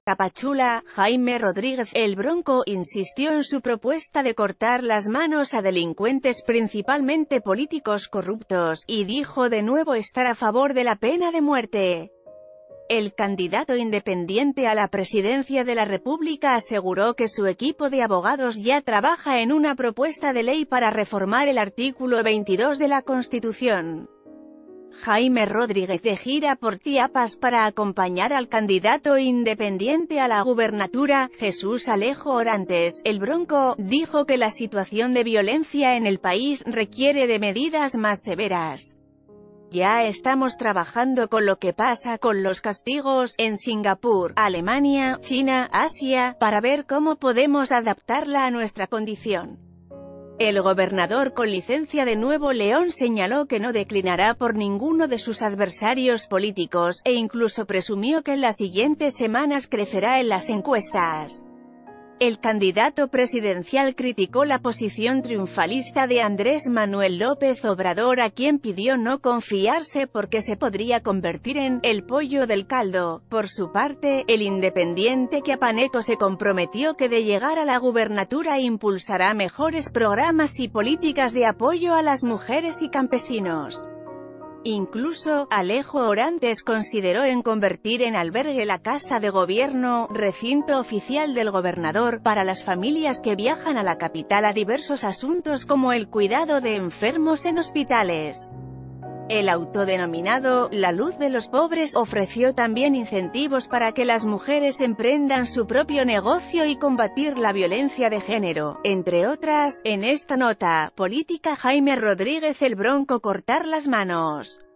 Tapachula, Jaime Rodríguez el Bronco insistió en su propuesta de cortar las manos a delincuentes principalmente políticos corruptos, y dijo de nuevo estar a favor de la pena de muerte. El candidato independiente a la presidencia de la República aseguró que su equipo de abogados ya trabaja en una propuesta de ley para reformar el artículo 22 de la Constitución. Jaime Rodríguez de gira por Chiapas para acompañar al candidato independiente a la gubernatura, Jesús Alejo Orantes, el Bronco, dijo que la situación de violencia en el país requiere de medidas más severas. Ya estamos trabajando con lo que pasa con los castigos en Singapur, Alemania, China, Asia, para ver cómo podemos adaptarla a nuestra condición. El gobernador con licencia de Nuevo León señaló que no declinará por ninguno de sus adversarios políticos, e incluso presumió que en las siguientes semanas crecerá en las encuestas. El candidato presidencial criticó la posición triunfalista de Andrés Manuel López Obrador, a quien pidió no confiarse porque se podría convertir en «el pollo del caldo». Por su parte, el independiente chiapaneco se comprometió que de llegar a la gubernatura impulsará mejores programas y políticas de apoyo a las mujeres y campesinos. Incluso, Alejo Orantes consideró en convertir en albergue la Casa de Gobierno, recinto oficial del gobernador, para las familias que viajan a la capital a diversos asuntos como el cuidado de enfermos en hospitales. El autodenominado «La Luz de los Pobres» ofreció también incentivos para que las mujeres emprendan su propio negocio y combatir la violencia de género, entre otras. En esta nota política, Jaime Rodríguez el Bronco cortar las manos.